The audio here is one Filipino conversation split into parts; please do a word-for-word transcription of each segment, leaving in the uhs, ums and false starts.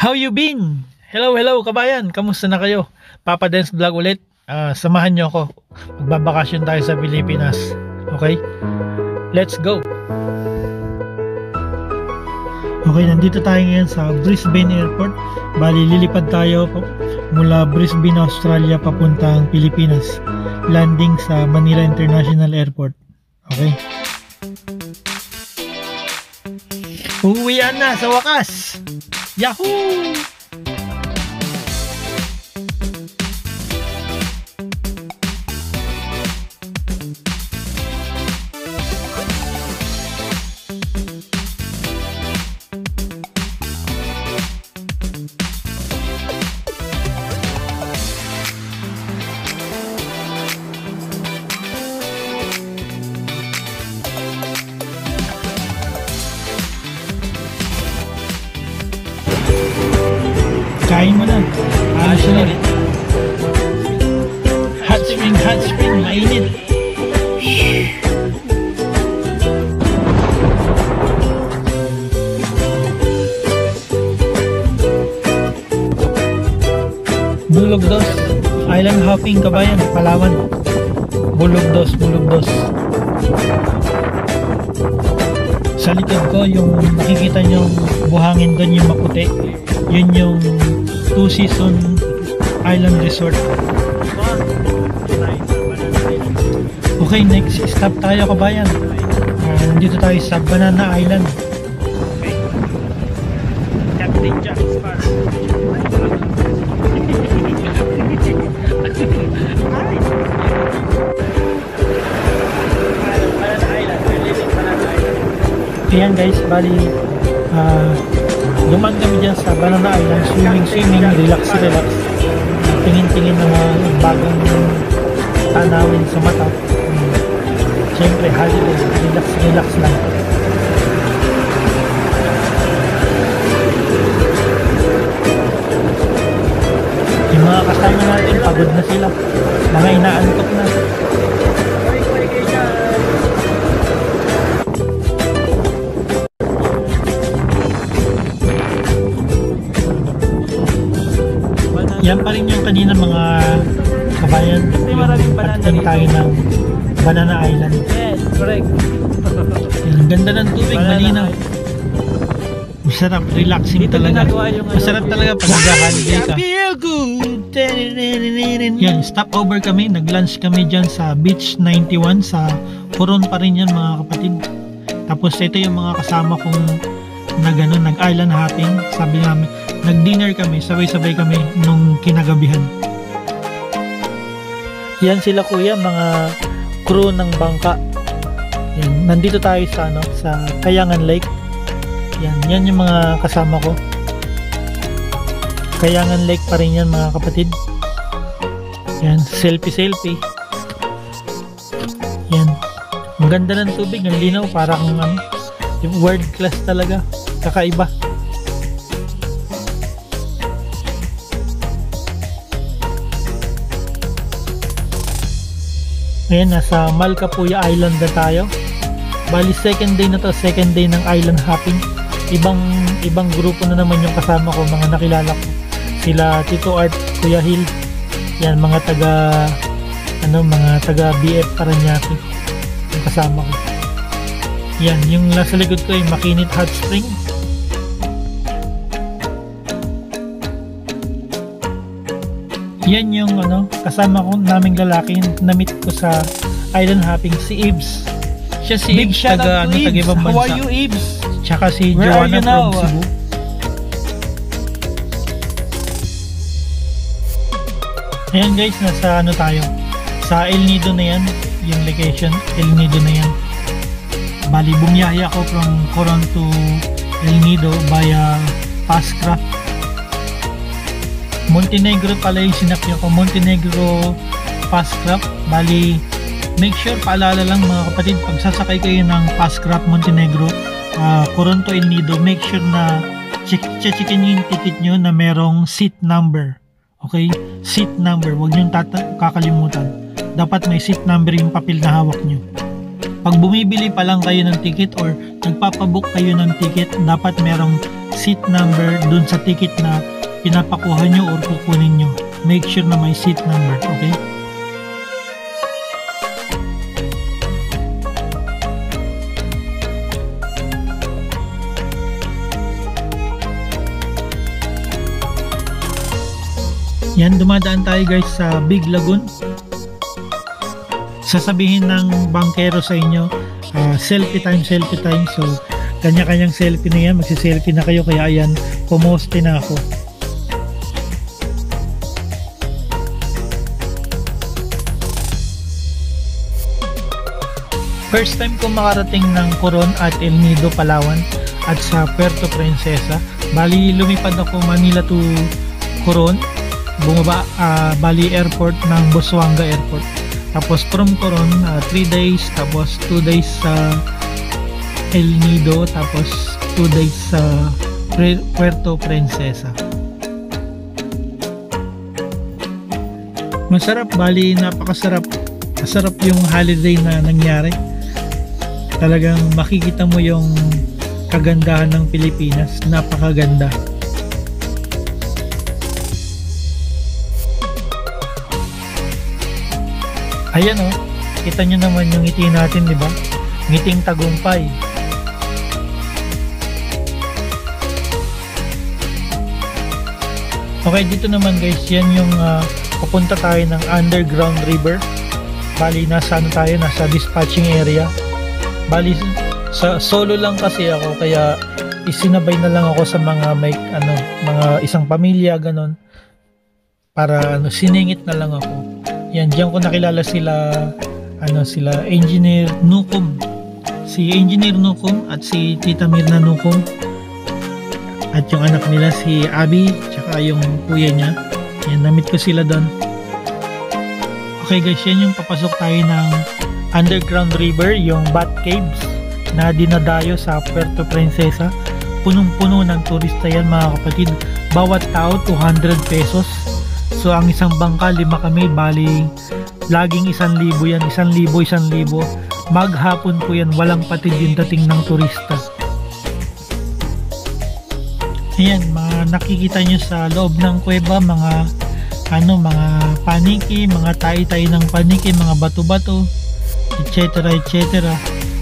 How you been? Hello, hello kabayan. Kamusta na kayo? Papa Dance Vlog ulit. Uh, samahan nyo ako. Magbabakasyon tayo sa Pilipinas. Okay? Let's go! Okay, nandito tayo ngayon sa Brisbane Airport. Bali, lilipad tayo mula Brisbane, Australia papuntang Pilipinas. Landing sa Manila International Airport. Okay? Uuwian na sa wakas! Yahoo! Kain mo na. Ano siya na? Hot spring, hot spring. Mainit. Bulugdos. Island hopping kabayan. Palawan. Bulugdos, Bulugdos. Sa likod ko, yung nakikita nyo buhangin doon, yung maputi. Yun yung Two Season Island Resort. Okay, next stop tayo kabayan. Uh, nandito tayo sa Banana Island. Okay. Captain Jack Sparrow. Ayan guys, bali uh, dumaan kami dyan sa Banana Island, swimming, swimming, relax, relax. Tingin-tingin ng mga bagong tanawin sa mata. Hmm. Siyempre, holiday, relax, relax lang. Yung mga kasama natin, pagod na sila. Mga inaantok na. Yan pa rin yung kanina mga kabayan, yung pagtan tayo ng Banana Island. Yes, correct. Yan, ganda ng tubig, malinaw. Masarap, relaxing dito talaga. Yung Masarap talaga pag nag-holiday ka. Yan, stop over kami, nag-lunch kami dyan sa Beach ninety-one sa Coron pa rin yan mga kapatid. Tapos ito yung mga kasama kong nag, ano, nag-island hopping. Sabi namin, nag-dinner kami, sabay-sabay kami nung kinagabihan. Yan sila kuya, mga crew ng bangka. Yan, nandito tayo sa ano, sa Kayangan Lake. Yan, yan yung mga kasama ko. Kayangan Lake pa rin yan mga kapatid. Yan, selfie-selfie. Yan. Ang ganda ng tubig, ang linaw, parang ano, yung world class talaga. Kakaiba. Ayan, nasa Malcapuya Island na tayo. Bali second day na to, second day ng island hopping. Ibang ibang grupo na naman yung kasama ko, mga nakilala ko. Sila Tito Art, Kuya Hill. Yan, mga taga ano, mga taga B F Paranaque yung kasama ko. Yan, yung nasa likod ko ay Makinit Hot Spring. Yan yung ano, kasama ko naming lalaki na meet ko sa island hopping, si Ibs. Siya si Big Ibs, taga, ano, taga ibang bansa. How are you, Ibs? Tsaka si Where Joanna from Cebu. Ayan guys, nasa ano tayo, sa El Nido na yan, yung location, El Nido na yan. Bali, bumiyahe ako from Coron to El Nido via Pascraft. Montenegro pala yung sinakyan ko, Montenegro Pascraft. Bali, make sure, paalala lang mga kapatid, pag sasakay kayo ng Pascraft Montenegro, uh, Coron to El Nido, make sure na check-checkin nyo yung ticket nyo na merong seat number. Okay? Seat number, huwag nyo kakalimutan. Dapat may seat number yung papel na hawak nyo. Pag bumibili pa lang kayo ng ticket or nagpapabook kayo ng ticket, dapat merong seat number dun sa ticket na pinapakuha nyo or kukunin nyo. Make sure na may seat number, okay? Yan, dumadaan tayo guys sa Big Lagoon. Sasabihin ng bangkero sa inyo, uh, selfie time, selfie time. So, kanya-kanyang selfie na yan. Magsiselfie na kayo. Kaya ayan, pumoste na ako. First time ko makarating ng Coron at El Nido, Palawan at sa Puerto Princesa. Bali, lumipad ako Manila to Coron. Bumaba uh, Bali Airport ng Busuanga Airport. Tapos from Coron, three uh, days. Tapos two days sa El Nido. Tapos two days sa Puerto Princesa. Masarap, bali napakasarap. Masarap yung holiday na nangyari. Talagang makikita mo yung kagandahan ng Pilipinas. Napakaganda. Ayan o, oh, kita nyo naman yung ngiti natin, di ba? Ngiting tagumpay. Okay, dito naman guys, yan yung uh, papunta tayo ng underground river. Bali, nasa ano tayo, nasa dispatching area. Bali, sa solo lang kasi ako, kaya isinabay na lang ako sa mga may ano, mga isang pamilya ganon. Para ano, siningit na lang ako. Yan, diyan ko nakilala sila, ano, sila Engineer Nukum. Si Engineer Nukum at si Tita Mirna Nukum. At yung anak nila si Abby, tsaka yung kuya niya. Yan, namit ko sila doon. Okay guys, yan yung papasok tayo ng underground river, yung Bat Caves na dinadayo sa Puerto Princesa. Punong-puno ng turista yan mga kapatid. Bawat tao two hundred pesos. So ang isang bangka, lima kami, bali laging isang libo yan, isang libo, isang libo. Maghapon po yan, walang patid yung dating ng turista. Ayan, mga nakikita nyo sa loob ng kuweba, mga ano, mga paniki, mga tayi-tayi ng paniki, mga bato-bato, etc, et cetera.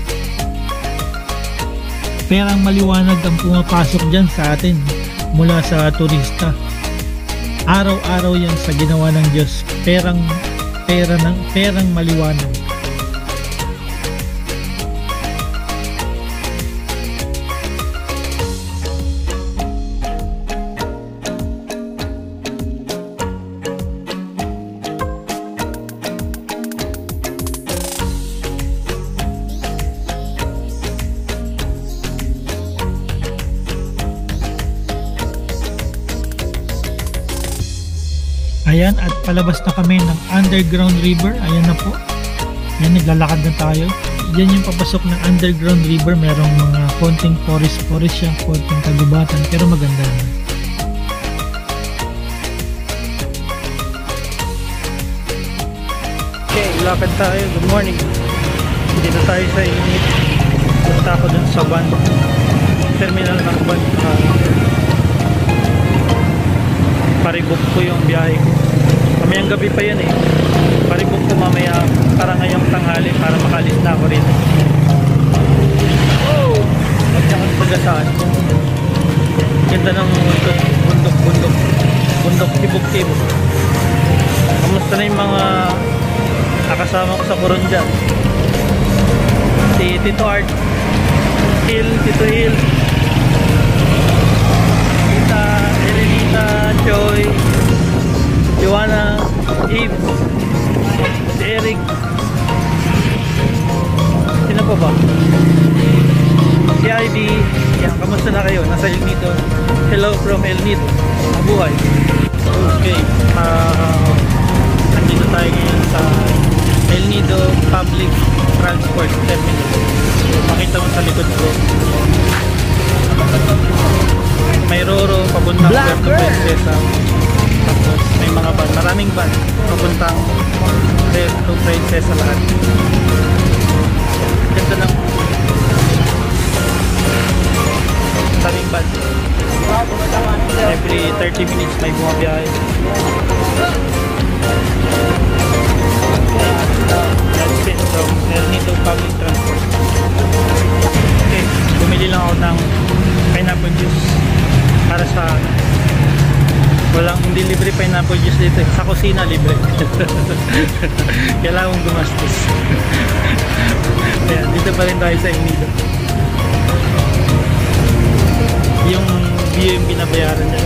Perang maliwanag ang pumapasok dyan sa atin mula sa turista. Araw-araw yan sa ginawa ng Diyos. Perang pera ng perang maliwanag. Ayan, at palabas na kami ng underground river. Ayan na po. Ayan, naglalakad na tayo. Yan yung papasok ng underground river. Merong mga konting forest forest siya, konting kagubatan, pero maganda naman. Okay, lakad tayo. Good morning. Dito tayo sa init. Punta ako dun sa van. Terminal ng van. Uh, Paribok ko yung biyahe ko. Mamayang gabi pa yan eh. Paribok ko mamaya para ngayong tanghali para makalis na ako rin. Oh! Magkakang pagasaan. Ganda ng bundok, bundok, bundok. Bundok, tibok-tibok. Kamusta na yung mga nakasama ko sa Coron dyan? Si Tito Art, Hill, Tito Hill, Tita Elenita, Joy, Joanna, Eve, si Eric. Sino pa ba? Si Ivy. Yan, kamusta na kayo? Nasa El Nido. Hello from El Nido. Mabuhay. Okay. Uh, nandito tayo ngayon sa El Nido Public Transport Terminal. Makita mo sa likod ko. May Roro, papuntang Puerto Princesa. Tapos may mga van, maraming van papuntang Puerto Princesa lahat. Ganda lang. Maraming van. Every thirty minutes may bumabiyahe. That's it from El Nido Public Transport. Okay, bumili lang ako ng pineapple juice para sa walang hindi libre pineapple juice dito. Sa kusina libre. Kailangan mong gumastos. Ayan, dito pa rin tayo sa El Nido. Yung view yung binabayaran niya.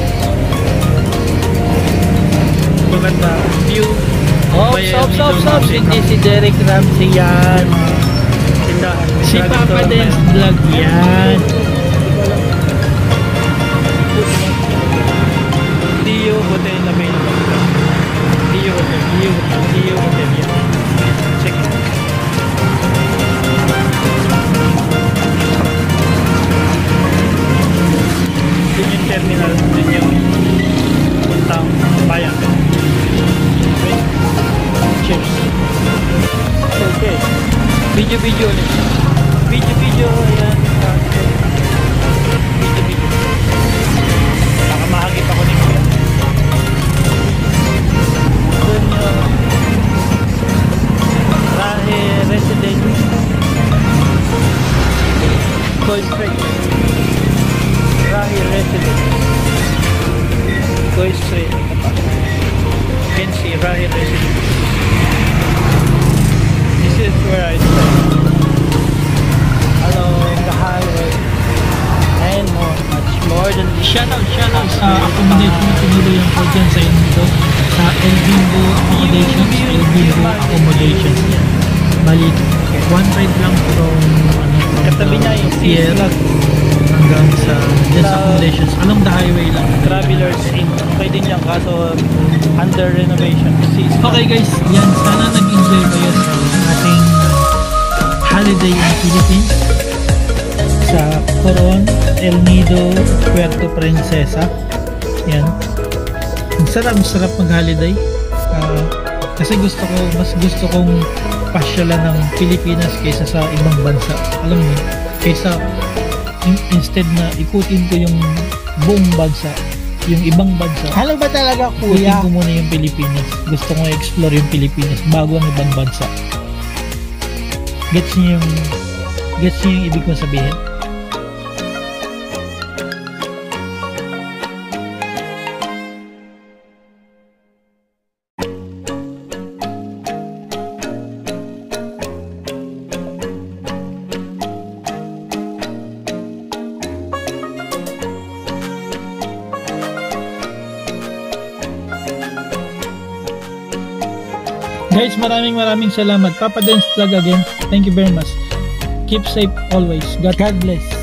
Maganda view. Ops, ops, ops, ops. Hindi si Derek Ramsey yan. Tindahan. Si Papa Dance Vlog yan. Dio Hotel available. Dio Hotel. Dio Hotel. Dio Hotel. Yan. Check it. Yun yung terminal. Yun yung puntang bayan. Okay. Cheers. Okay. Video video ulit. Video video. Ayan. Video video. Baka mahagip ako ni Kuya. Doon yung Rahe Residence. Gold Street. Rahe Residence. Gold Street. You can see Rahe Residence. This is where I stay. Along the highway. And more, much more than this. Shout out, shout out Uh, sa accommodation na tinuloy ko dyan sa inyo sa El Bimbo Accommodations. El Bimbo Accommodations yan. Bali, one ride lang from ano, from Katabi niya yung P L hanggang sa dyan sa accommodations. Along the highway lang. Travelers Inn. Okay din yan kaso under renovation. Okay guys, yan. Sana nag-enjoy kayo sa ating holiday in the Philippines. Sa Coron, El Nido, Puerto Princesa. Yan. Ang sarap, sarap mag-holiday. Uh, kasi gusto ko, mas gusto kong pasyalan ng Pilipinas kaysa sa ibang bansa. Alam mo, kaysa in, instead na ikutin ko yung buong bansa, yung ibang bansa. Ano ba talaga Ikutin kuya? ko muna yung Pilipinas. Gusto ko i-explore yung Pilipinas bago ang ibang bansa. Gets niyo yung gets niyo yung ibig kong sabihin? Guys, maraming maraming salamat. Papa Dance Vlog again. Thank you very much. Keep safe always. God, God bless.